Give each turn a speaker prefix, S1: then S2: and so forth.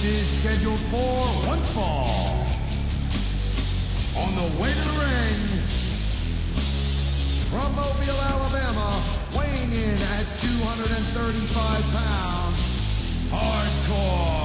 S1: is scheduled for one fall. On the way to the ring, from Mobile, Alabama, weighing in at 235 pounds, Hardcore